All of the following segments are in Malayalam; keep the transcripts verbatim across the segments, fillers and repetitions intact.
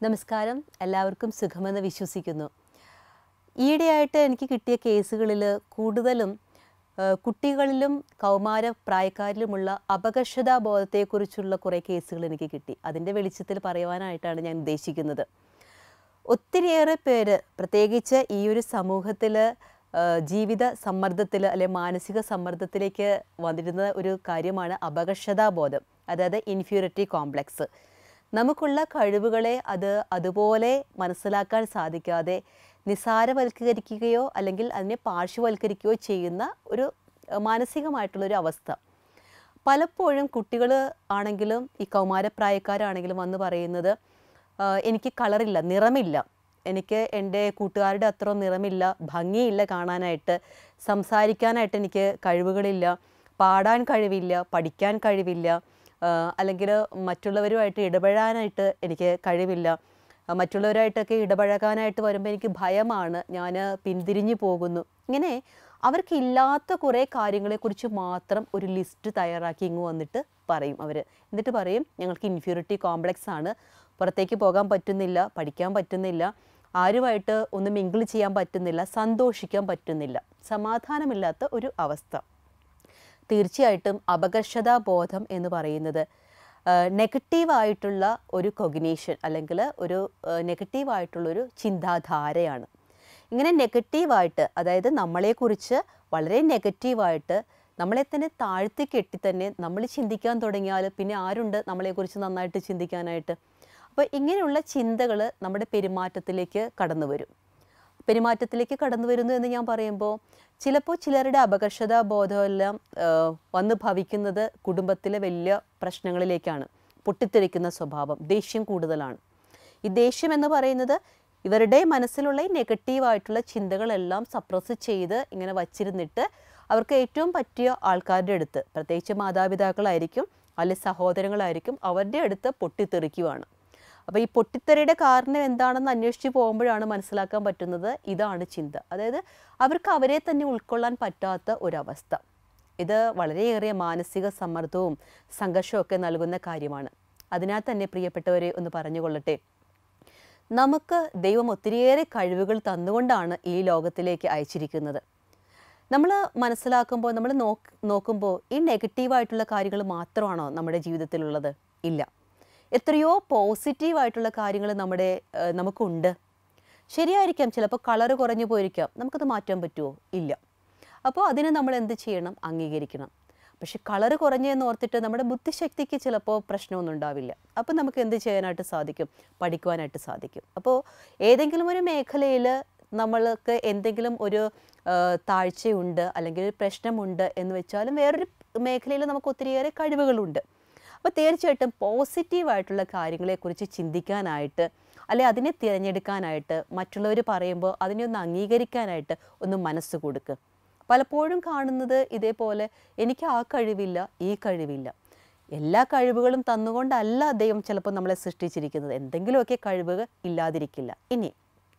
നമസ്കാരം, എല്ലാവർക്കും സുഖമെന്ന് വിശ്വസിക്കുന്നു. ഈയിടെയായിട്ട് എനിക്ക് കിട്ടിയ കേസുകളിൽ കൂടുതലും കുട്ടികളിലും കൗമാര പ്രായക്കാരിലുമുള്ള അപകർഷതാബോധത്തെക്കുറിച്ചുള്ള കുറേ കേസുകൾ എനിക്ക് കിട്ടി. അതിൻ്റെ വെളിച്ചത്തിൽ പറയുവാനായിട്ടാണ് ഞാൻ ഉദ്ദേശിക്കുന്നത്. ഒത്തിരിയേറെ പേര്, പ്രത്യേകിച്ച് ഈ ഒരു സമൂഹത്തിൽ ജീവിത സമ്മർദ്ദത്തിൽ അല്ലെ മാനസിക സമ്മർദ്ദത്തിലേക്ക് വന്നിരുന്ന ഒരു കാര്യമാണ് അപകർഷതാബോധം, അതായത് ഇൻഫീരിയോറിറ്റി കോംപ്ലക്സ്. നമുക്കുള്ള കഴിവുകളെ അത് അതുപോലെ മനസ്സിലാക്കാൻ സാധിക്കാതെ നിസാരവൽക്കരിക്കുകയോ അല്ലെങ്കിൽ അതിനെ പാർശ്വവൽക്കരിക്കുകയോ ചെയ്യുന്ന ഒരു മാനസികമായിട്ടുള്ളൊരു അവസ്ഥ. പലപ്പോഴും കുട്ടികൾ ആണെങ്കിലും ഈ കൗമാരപ്രായക്കാരാണെങ്കിലും വന്ന് പറയുന്നത്, എനിക്ക് കളറില്ല, നിറമില്ല, എനിക്ക് എൻ്റെ കൂട്ടുകാരുടെ അത്ര നിറമില്ല, ഭംഗിയില്ല കാണാനായിട്ട്, സംസാരിക്കാനായിട്ട് എനിക്ക് കഴിവുകളില്ല, പാടാൻ കഴിവില്ല, പഠിക്കാൻ കഴിവില്ല, അല്ലെങ്കിൽ മറ്റുള്ളവരുമായിട്ട് ഇടപെടാനായിട്ട് എനിക്ക് കഴിവില്ല, മറ്റുള്ളവരായിട്ടൊക്കെ ഇടപഴകാനായിട്ട് വരുമ്പോൾ എനിക്ക് ഭയമാണ്, ഞാൻ പിന്തിരിഞ്ഞു പോകുന്നു. ഇങ്ങനെ അവർക്കില്ലാത്ത കുറേ കാര്യങ്ങളെക്കുറിച്ച് മാത്രം ഒരു ലിസ്റ്റ് തയ്യാറാക്കി ഇങ്ങ് വന്നിട്ട് പറയും അവർ. എന്നിട്ട് പറയും, ഞങ്ങൾക്ക് ഇൻഫീരിയോറിറ്റി കോംപ്ലക്സ് ആണ്, പുറത്തേക്ക് പോകാൻ പറ്റുന്നില്ല, പഠിക്കാൻ പറ്റുന്നില്ല, ആരുമായിട്ട് ഒന്ന് മിങ്കിൾ ചെയ്യാൻ പറ്റുന്നില്ല, സന്തോഷിക്കാൻ പറ്റുന്നില്ല, സമാധാനമില്ലാത്ത ഒരു അവസ്ഥ. തീർച്ചയായിട്ടും അപകർഷതാബോധം എന്ന് പറയുന്നത് നെഗറ്റീവായിട്ടുള്ള ഒരു കൊഗ്നീഷൻ അല്ലെങ്കിൽ ഒരു നെഗറ്റീവായിട്ടുള്ളൊരു ചിന്താധാരയാണ്. ഇങ്ങനെ നെഗറ്റീവായിട്ട്, അതായത് നമ്മളെക്കുറിച്ച് വളരെ നെഗറ്റീവായിട്ട് നമ്മളെ തന്നെ താഴ്ത്തി കെട്ടി തന്നെ നമ്മൾ ചിന്തിക്കാൻ തുടങ്ങിയാൽ പിന്നെ ആരുണ്ട് നമ്മളെക്കുറിച്ച് നന്നായിട്ട് ചിന്തിക്കാനായിട്ട്? അപ്പോൾ ഇങ്ങനെയുള്ള ചിന്തകൾ നമ്മുടെ പെരുമാറ്റത്തിലേക്ക് കടന്നു വരും. പെരുമാറ്റത്തിലേക്ക് കടന്നു വരുന്നു എന്ന് ഞാൻ പറയുമ്പോൾ ചിലപ്പോൾ ചിലരുടെ അപകർഷതാബോധമെല്ലാം വന്ന് ഭവിക്കുന്നത് കുടുംബത്തിലെ വലിയ പ്രശ്നങ്ങളിലേക്കാണ്. പൊട്ടിത്തെറിക്കുന്ന സ്വഭാവം, ദേഷ്യം കൂടുതലാണ്. ഈ ദേഷ്യം എന്ന് പറയുന്നത് ഇവരുടെ മനസ്സിലുള്ള ഈ നെഗറ്റീവായിട്ടുള്ള ചിന്തകളെല്ലാം സപ്രസ് ചെയ്ത് ഇങ്ങനെ വച്ചിരുന്നിട്ട് അവർക്ക് ഏറ്റവും പറ്റിയ ആൾക്കാരുടെ അടുത്ത്, പ്രത്യേകിച്ച് മാതാപിതാക്കളായിരിക്കും അല്ലെങ്കിൽ സഹോദരങ്ങളായിരിക്കും, അവരുടെ അടുത്ത് പൊട്ടിത്തെറിക്കുവാണ്. അപ്പോൾ ഈ പൊട്ടിത്തെറിയുടെ കാരണം എന്താണെന്ന് അന്വേഷിച്ച് പോകുമ്പോഴാണ് മനസ്സിലാക്കാൻ പറ്റുന്നത് ഇതാണ് ചിന്ത. അതായത് അവർക്ക് അവരെ തന്നെ ഉൾക്കൊള്ളാൻ പറ്റാത്ത ഒരവസ്ഥ. ഇത് വളരെയേറെ മാനസിക സമ്മർദ്ദവും സംഘർഷവും ഒക്കെ നൽകുന്ന കാര്യമാണ്. അതിനാൽ തന്നെ പ്രിയപ്പെട്ടവരെ ഒന്ന് പറഞ്ഞുകൊള്ളട്ടെ, നമുക്ക് ദൈവം ഒത്തിരിയേറെ കഴിവുകൾ തന്നുകൊണ്ടാണ് ഈ ലോകത്തിലേക്ക് അയച്ചിരിക്കുന്നത്. നമ്മൾ മനസ്സിലാക്കുമ്പോൾ, നമ്മൾ നോക്ക് നോക്കുമ്പോൾ ഈ നെഗറ്റീവായിട്ടുള്ള കാര്യങ്ങൾ മാത്രമാണോ നമ്മുടെ ജീവിതത്തിലുള്ളത്? ഇല്ല, എത്രയോ പോസിറ്റീവായിട്ടുള്ള കാര്യങ്ങൾ നമ്മുടെ നമുക്കുണ്ട്. ശരിയായിരിക്കാം, ചിലപ്പോൾ കളറ് കുറഞ്ഞു പോയിരിക്കാം, നമുക്കത് മാറ്റാൻ പറ്റുമോ? ഇല്ല. അപ്പോൾ അതിനെ നമ്മൾ എന്ത് ചെയ്യണം? അംഗീകരിക്കണം. പക്ഷെ കളറ് കുറഞ്ഞെന്ന് ഓർത്തിട്ട് നമ്മുടെ ബുദ്ധിശക്തിക്ക് ചിലപ്പോൾ പ്രശ്നമൊന്നും ഉണ്ടാവില്ല. അപ്പോൾ നമുക്ക് എന്ത് ചെയ്യാനായിട്ട് സാധിക്കും? പഠിക്കുവാനായിട്ട് സാധിക്കും. അപ്പോൾ ഏതെങ്കിലും ഒരു മേഖലയിൽ നമ്മൾക്ക് എന്തെങ്കിലും ഒരു താഴ്ചയുണ്ട് അല്ലെങ്കിൽ ഒരു പ്രശ്നമുണ്ട് എന്ന് വെച്ചാലും വേറൊരു മേഖലയിൽ നമുക്ക് ഒത്തിരിയേറെ കഴിവുകളുണ്ട്. അപ്പോൾ തീർച്ചയായിട്ടും പോസിറ്റീവായിട്ടുള്ള കാര്യങ്ങളെക്കുറിച്ച് ചിന്തിക്കാനായിട്ട് അല്ലെ അതിനെ തിരഞ്ഞെടുക്കാനായിട്ട് മറ്റുള്ളവർ പറയുമ്പോൾ അതിനെ ഒന്ന് അംഗീകരിക്കാനായിട്ട് ഒന്ന് മനസ്സ് കൊടുക്കുക. പലപ്പോഴും കാണുന്നത് ഇതേപോലെ, എനിക്ക് ആ കഴിവില്ല, ഈ കഴിവില്ല. എല്ലാ കഴിവുകളും തന്നുകൊണ്ടല്ല ദൈവം ചിലപ്പോൾ നമ്മളെ സൃഷ്ടിച്ചിരിക്കുന്നത്. എന്തെങ്കിലുമൊക്കെ കഴിവുകൾ ഇല്ലാതിരിക്കില്ല. ഇനി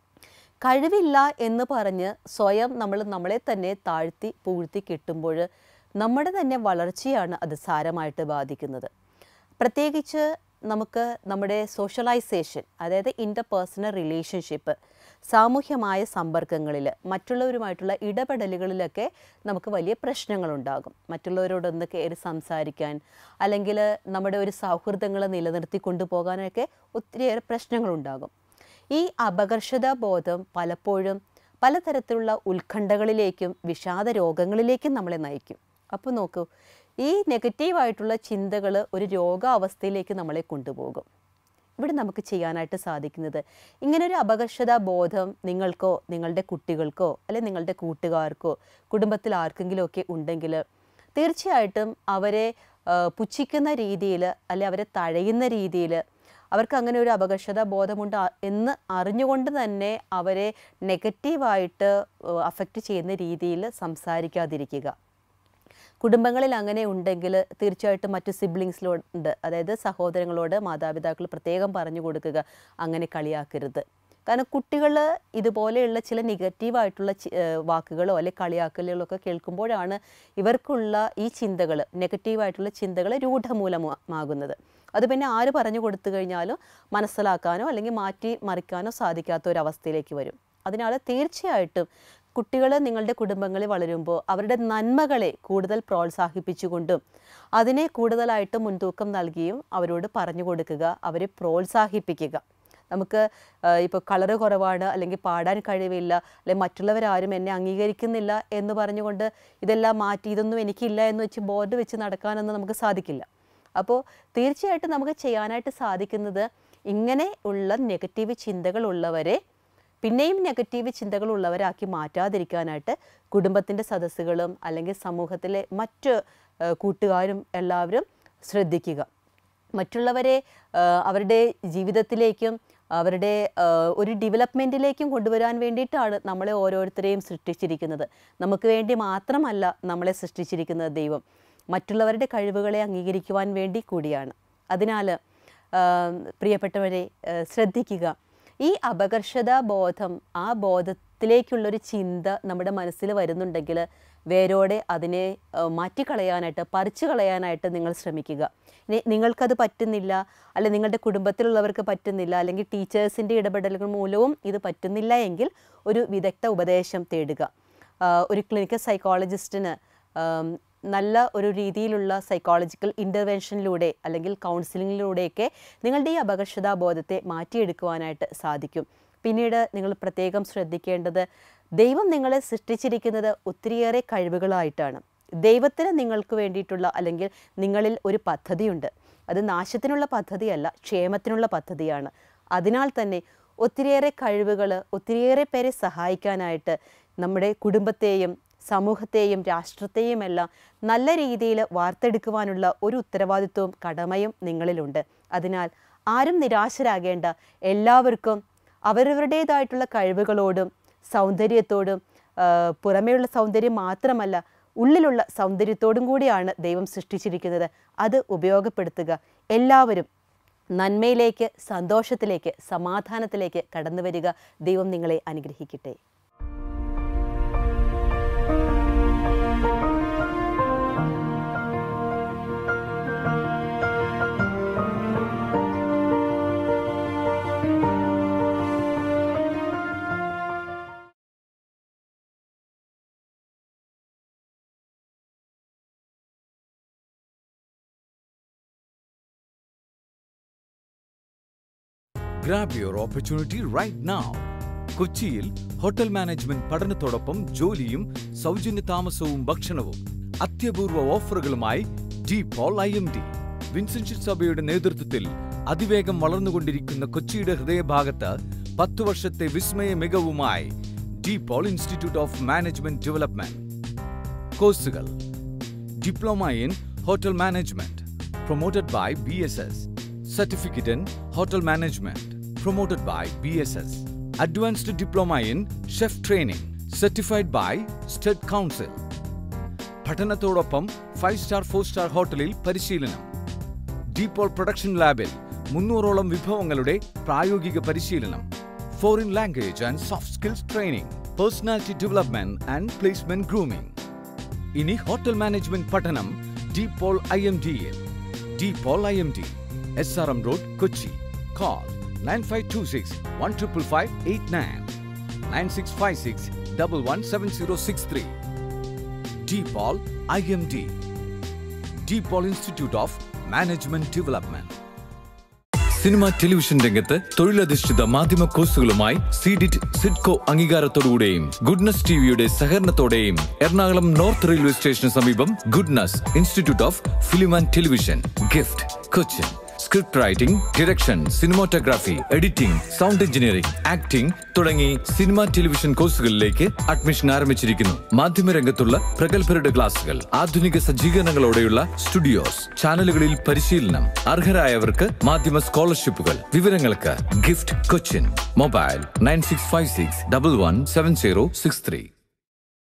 കഴിവില്ല എന്ന് പറഞ്ഞ് സ്വയം നമ്മൾ നമ്മളെ തന്നെ താഴ്ത്തി പൂഴ്ത്തി കെട്ടുമ്പോൾ നമ്മുടെ തന്നെ വളർച്ചയാണ് അത് സാരമായിട്ട് ബാധിക്കുന്നത്. പ്രത്യേകിച്ച് നമുക്ക് നമ്മുടെ സോഷ്യലൈസേഷൻ, അതായത് ഇൻ്റർപേഴ്സണൽ റിലേഷൻഷിപ്പ്, സാമൂഹ്യമായ സമ്പർക്കങ്ങളിൽ മറ്റുള്ളവരുമായിട്ടുള്ള ഇടപെടലുകളിലൊക്കെ നമുക്ക് വലിയ പ്രശ്നങ്ങളുണ്ടാകും. മറ്റുള്ളവരോടൊന്ന് കയറി സംസാരിക്കാൻ അല്ലെങ്കിൽ നമ്മുടെ ഒരു സൗഹൃദങ്ങൾ നിലനിർത്തി കൊണ്ടുപോകാനൊക്കെ ഒത്തിരിയേറെ പ്രശ്നങ്ങളുണ്ടാകും. ഈ അപകർഷതാബോധം പലപ്പോഴും പലതരത്തിലുള്ള ഉത്കണ്ഠകളിലേക്കും വിഷാദ രോഗങ്ങളിലേക്കും നമ്മളെ നയിക്കും. അപ്പോൾ നോക്കൂ, ഈ നെഗറ്റീവായിട്ടുള്ള ചിന്തകൾ ഒരു രോഗാവസ്ഥയിലേക്ക് നമ്മളെ കൊണ്ടുപോകും. ഇവിടെ നമുക്ക് ചെയ്യാനായിട്ട് സാധിക്കുന്നത്, ഇങ്ങനൊരു അപകർഷതാബോധം നിങ്ങൾക്കോ നിങ്ങളുടെ കുട്ടികൾക്കോ അല്ലെങ്കിൽ നിങ്ങളുടെ കൂട്ടുകാർക്കോ കുടുംബത്തിൽ ആർക്കെങ്കിലുമൊക്കെ ഉണ്ടെങ്കിൽ തീർച്ചയായിട്ടും അവരെ പുച്ഛിക്കുന്ന രീതിയിൽ അല്ലെ അവരെ തഴയുന്ന രീതിയിൽ, അവർക്ക് അങ്ങനെ ഒരു അപകർഷതാബോധമുണ്ട് എന്ന് അറിഞ്ഞുകൊണ്ട് തന്നെ അവരെ നെഗറ്റീവായിട്ട് അഫക്റ്റ് ചെയ്യുന്ന രീതിയിൽ സംസാരിക്കാതിരിക്കുക. കുടുംബങ്ങളിൽ അങ്ങനെ ഉണ്ടെങ്കിൽ തീർച്ചയായിട്ടും മറ്റു സിബ്ലിങ്സിലോട്, അതായത് സഹോദരങ്ങളോട് മാതാപിതാക്കൾ പ്രത്യേകം പറഞ്ഞു കൊടുക്കുക, അങ്ങനെ കളിയാക്കരുത്. കാരണം കുട്ടികൾ ഇതുപോലെയുള്ള ചില നെഗറ്റീവായിട്ടുള്ള വാക്കുകളോ അല്ലെങ്കിൽ കളിയാക്കലുകളോ ഒക്കെ കേൾക്കുമ്പോഴാണ് ഇവർക്കുള്ള ഈ ചിന്തകൾ, നെഗറ്റീവായിട്ടുള്ള ചിന്തകൾ രൂഢമൂലമാകുന്നത്. അത് പിന്നെ ആര് പറഞ്ഞു കൊടുത്തു കഴിഞ്ഞാലും മനസ്സിലാക്കാനോ അല്ലെങ്കിൽ മാറ്റി മറിക്കാനോ സാധിക്കാത്ത ഒരവസ്ഥയിലേക്ക് വരും. അതിനാൽ തീർച്ചയായിട്ടും കുട്ടികൾ നിങ്ങളുടെ കുടുംബങ്ങളിൽ വളരുമ്പോൾ അവരുടെ നന്മകളെ കൂടുതൽ പ്രോത്സാഹിപ്പിച്ചുകൊണ്ടും അതിനെ കൂടുതലായിട്ട് മുൻതൂക്കം നൽകിയും അവരോട് പറഞ്ഞു കൊടുക്കുക, അവരെ പ്രോത്സാഹിപ്പിക്കുക. നമുക്ക് ഇപ്പോൾ കളറ് കുറവാണ്, അല്ലെങ്കിൽ പാടാൻ കഴിവില്ല, അല്ലെങ്കിൽ മറ്റുള്ളവരാരും എന്നെ അംഗീകരിക്കുന്നില്ല എന്ന് പറഞ്ഞുകൊണ്ട് ഇതെല്ലാം മാറ്റി ഇതൊന്നും എനിക്കില്ല എന്ന് വെച്ച് ബോർഡ് വെച്ച് നടക്കാനൊന്നും നമുക്ക് സാധിക്കില്ല. അപ്പോൾ തീർച്ചയായിട്ടും നമുക്ക് ചെയ്യാനായിട്ട് സാധിക്കുന്നത് ഇങ്ങനെ ഉള്ള നെഗറ്റീവ് ചിന്തകളുള്ളവരെ പിന്നെയും നെഗറ്റീവ് ചിന്തകളുള്ളവരാക്കി മാറ്റാതിരിക്കാനായിട്ട് കുടുംബത്തിൻ്റെ സദസ്സുകളും അല്ലെങ്കിൽ സമൂഹത്തിലെ മറ്റ് കൂട്ടുകാരും എല്ലാവരും ശ്രദ്ധിക്കുക. മറ്റുള്ളവരെ അവരുടെ ജീവിതത്തിലേക്കും അവരുടെ ഒരു ഡെവലപ്മെൻറ്റിലേക്കും കൊണ്ടുവരാൻ വേണ്ടിയിട്ടാണ് നമ്മളെ ഓരോരുത്തരെയും സൃഷ്ടിച്ചിരിക്കുന്നത്. നമുക്ക് വേണ്ടി മാത്രമല്ല നമ്മളെ സൃഷ്ടിച്ചിരിക്കുന്നത് ദൈവം, മറ്റുള്ളവരുടെ കഴിവുകളെ അംഗീകരിക്കുവാൻ വേണ്ടി കൂടിയാണ്. അതിനാൽ പ്രിയപ്പെട്ടവരെ ശ്രദ്ധിക്കുക, ഈ അപകർഷതാ ബോധം, ആ ബോധത്തിലേക്കുള്ളൊരു ചിന്ത നമ്മുടെ മനസ്സിൽ വരുന്നുണ്ടെങ്കിൽ വേരോടെ അതിനെ മാറ്റിക്കളയാനായിട്ട്, പറിച്ചു കളയാനായിട്ട് നിങ്ങൾ ശ്രമിക്കുക. ഇനി നിങ്ങൾക്കത് പറ്റുന്നില്ല, അല്ലെങ്കിൽ നിങ്ങളുടെ കുടുംബത്തിലുള്ളവർക്ക് പറ്റുന്നില്ല, അല്ലെങ്കിൽ ടീച്ചേഴ്സിൻ്റെ ഇടപെടലുകൾ മൂലവും ഇത് പറ്റുന്നില്ല എങ്കിൽ ഒരു വിദഗ്ധ ഉപദേശം തേടുക. ഒരു ക്ലിനിക്കൽ സൈക്കോളജിസ്റ്റിന് നല്ല ഒരു രീതിയിലുള്ള സൈക്കോളജിക്കൽ ഇൻ്റർവെൻഷനിലൂടെ അല്ലെങ്കിൽ കൗൺസിലിങ്ങിലൂടെയൊക്കെ നിങ്ങളുടെ ഈ അപകർഷതാബോധത്തെ മാറ്റിയെടുക്കുവാനായിട്ട് സാധിക്കും. പിന്നീട് നിങ്ങൾ പ്രത്യേകം ശ്രദ്ധിക്കേണ്ടത്, ദൈവം നിങ്ങളെ സൃഷ്ടിച്ചിരിക്കുന്നത് ഒത്തിരിയേറെ കഴിവുകളായിട്ടാണ്. ദൈവത്തിന് നിങ്ങൾക്ക് വേണ്ടിയിട്ടുള്ള അല്ലെങ്കിൽ നിങ്ങളിൽ ഒരു പദ്ധതിയുണ്ട്. അത് നാശത്തിനുള്ള പദ്ധതിയല്ല, ക്ഷേമത്തിനുള്ള പദ്ധതിയാണ്. അതിനാൽ തന്നെ ഒത്തിരിയേറെ കഴിവുകൾ, ഒത്തിരിയേറെ പേരെ സഹായിക്കാനായിട്ട് നമ്മുടെ കുടുംബത്തെയും സമൂഹത്തെയും രാഷ്ട്രത്തെയും എല്ലാം നല്ല രീതിയിൽ വാർത്തെടുക്കുവാനുള്ള ഒരു ഉത്തരവാദിത്വവും കടമയും നിങ്ങളിലുണ്ട്. അതിനാൽ ആരും നിരാശരാകേണ്ട. എല്ലാവർക്കും അവരവരുടേതായിട്ടുള്ള കഴിവുകളോടും സൗന്ദര്യത്തോടും, പുറമേയുള്ള സൗന്ദര്യം മാത്രമല്ല ഉള്ളിലുള്ള സൗന്ദര്യത്തോടും കൂടിയാണ് ദൈവം സൃഷ്ടിച്ചിരിക്കുന്നത്. അത് ഉപയോഗപ്പെടുത്തുക. എല്ലാവരും നന്മയിലേക്ക്, സന്തോഷത്തിലേക്ക്, സമാധാനത്തിലേക്ക് കടന്നു വരിക. ദൈവം നിങ്ങളെ അനുഗ്രഹിക്കട്ടെ. Grab your opportunity right now. കൊച്ചിയിൽ ഹോട്ടൽ മാനേജ്മെന്റ് പഠനത്തോടൊപ്പം ജോലിയും സൗജന്യ താമസവും ഭക്ഷണവും അത്യപൂർവ ഓഫറുകളുമായി De Paul I M D. Vincent സഭയുടെ നേതൃത്വത്തിൽ അതിവേഗം വളർന്നുകൊണ്ടിരിക്കുന്ന കൊച്ചിയുടെ ഹൃദയഭാഗത്ത് പത്തു വർഷത്തെ വിസ്മയ മികവുമായി ഡി പോൾ ഇൻസ്റ്റിറ്റ്യൂട്ട് ഓഫ് മാനേജ്മെന്റ് ഡെവലപ്മെന്റ്. കോഴ്സുകൾ: diploma in hotel management promoted by B S S, certificate in hotel management promoted by B S S, Advanced Diploma in Chef Training certified by State Council. പഠനത്തോടൊപ്പം ഫൈവ് സ്റ്റാർ ഫോർ സ്റ്റാർ ഹോട്ടലിൽ പരിശീലനം. ഡീപോൾ പ്രൊഡക്ഷൻ ലാബിൽ മുന്നൂറോളം വിഭവങ്ങളുടെ പ്രായോഗിക പരിശീലനം. Foreign language and soft skills training, personality development and placement grooming. ഇനി ഹോട്ടൽ മാനേജ്മെന്റ് പഠനം ഡീപോൾ ഐ എം ഡിയിൽ. DePaul I M D, S R M road, Kochi. Call nine five two six one five five eight nine, nine six five six one one seven zero six three. DePaul I M D, DePaul Institute of Management Development. Cinema television രംഗത്ത് തൊഴിലധിഷ്ഠിത മാധ്യമ കോഴ്സുകളുമായി സീഡിറ്റ് സിഡ്കോ അംഗീകാരത്തോടുകൂടെയും ഗുഡ്നസ് ടിവിയുടെ സഹകരണത്തോടെയും എറണാകുളം നോർത്ത് റെയിൽവേ സ്റ്റേഷന് സമീപം Goodness institute of film and television, GIFT, Cochin. Script writing, direction, cinematography, editing, sound engineering, acting തുടങ്ങി സിനിമ ടെലിവിഷൻ കോഴ്സുകളിലേക്ക് അഡ്മിഷൻ ആരംഭിച്ചിരിക്കുന്നു. മാധ്യമരംഗത്തുള്ള പ്രഗത്ഭരുടെ ക്ലാസുകൾ, ആധുനിക സജ്ജീകരണങ്ങളോടെയുള്ള സ്റ്റുഡിയോസ്, ചാനലുകളിൽ പരിശീലനം, അർഹരായവർക്ക് മാധ്യമ സ്കോളർഷിപ്പുകൾ. വിവരങ്ങൾക്ക് GIFT Cochin, mobile nine six five six double one seven zero six three.